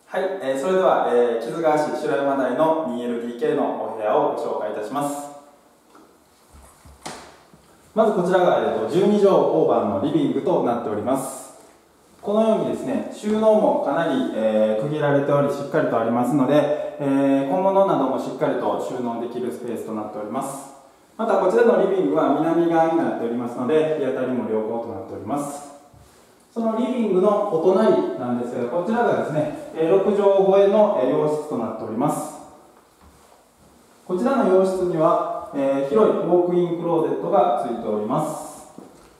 はい、それでは、木津川市白山台の 2LDK のお部屋をご紹介いたします。まずこちらが、12畳オーバーのリビングとなっております。このようにですね、収納もかなり、区切られておりしっかりとありますので、小物などもしっかりと収納できるスペースとなっております。またこちらのリビングは南側になっておりますので、日当たりも良好となっております。そのリビングのお隣なんですけど、こちらがですね、6畳超えの洋室となっております。こちらの洋室には、広いウォークインクローゼットがついております。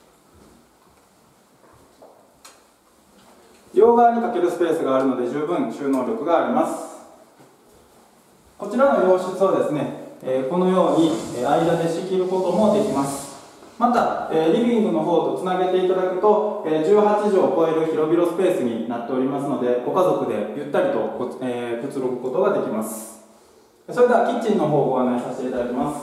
両側にかけるスペースがあるので十分収納力があります。こちらの洋室はですね、このように間で仕切ることもできます。また、リビングの方とつなげていただくと、18畳を超える広々スペースになっておりますので、ご家族でゆったりとくつろぐことができます。それではキッチンの方をご案内させていただきます。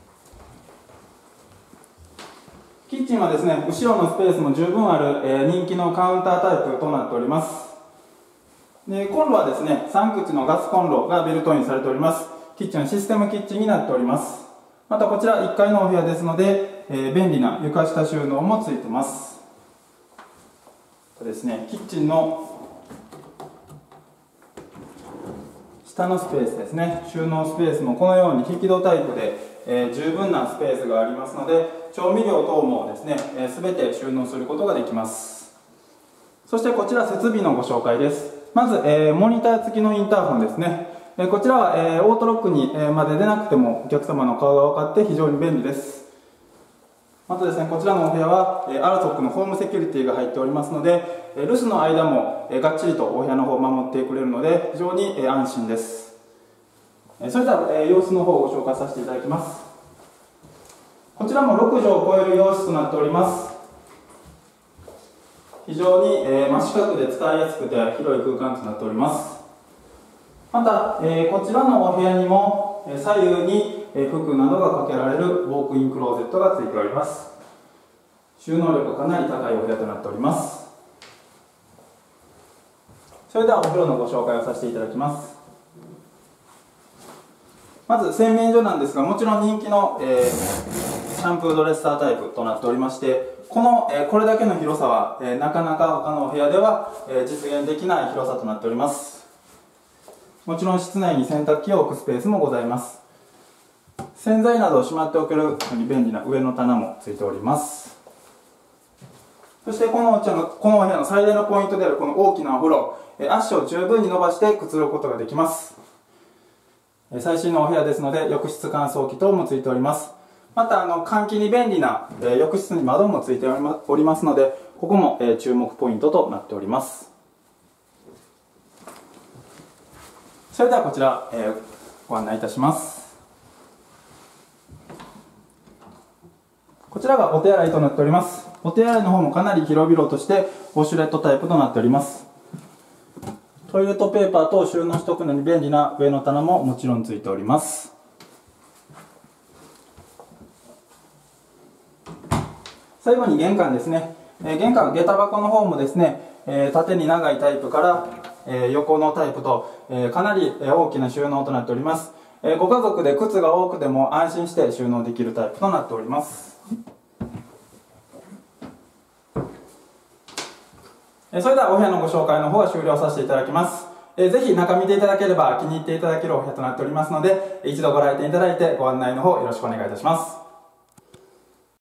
キッチンはですね、後ろのスペースも十分ある、人気のカウンタータイプとなっております。で、コンロはですね、3口のガスコンロがベルトインされております。キッチンはシステムキッチンになっております。またこちら1階のお部屋ですので、便利な床下収納もついてます。ですね、キッチンの下のスペースですね、収納スペースもこのように引き戸タイプで、十分なスペースがありますので、調味料等もですね、全て収納することができます。そしてこちら設備のご紹介です。まず、モニター付きのインターホンですね。こちらは、オートロックにまで出なくてもお客様の顔が分かって非常に便利です。またですね、こちらのお部屋はアルソックのホームセキュリティが入っておりますので、留守の間もがっちりとお部屋の方を守ってくれるので非常に安心です。それでは様子の方をご紹介させていただきます。こちらも6畳を超える洋室となっております。非常に真四角で使いやすくて広い空間となっております。またこちらのお部屋にも左右に服などがかけられるウォークインクローゼットがついております。収納力がかなり高いお部屋となっております。それではお風呂のご紹介をさせていただきます。まず洗面所なんですが、もちろん人気の、シャンプードレッサータイプとなっておりまして、これだけの広さは、なかなか他のお部屋では、実現できない広さとなっております。もちろん室内に洗濯機を置くスペースもございます。洗剤などをしまっておけるのに便利な上の棚もついております。そしてこのお部屋の最大のポイントであるこの大きなお風呂、足を十分に伸ばしてくつろぐことができます。最新のお部屋ですので浴室乾燥機等もついております。また換気に便利な浴室に窓もついておりますので、ここも注目ポイントとなっております。それではこちらご案内いたします。こちらがお手洗いとなっております。お手洗いの方もかなり広々としてウォシュレットタイプとなっております。トイレットペーパー等収納しておくのに便利な上の棚ももちろんついております。最後に玄関ですね。玄関、下駄箱の方もですね、縦に長いタイプから横のタイプとかなり大きな収納となっております。ご家族で靴が多くても安心して収納できるタイプとなっております。それではお部屋のご紹介の方は終了させていただきます。ぜひ中見ていただければ気に入っていただけるお部屋となっておりますので、一度ご来店いただいてご案内の方よろしくお願いいたします。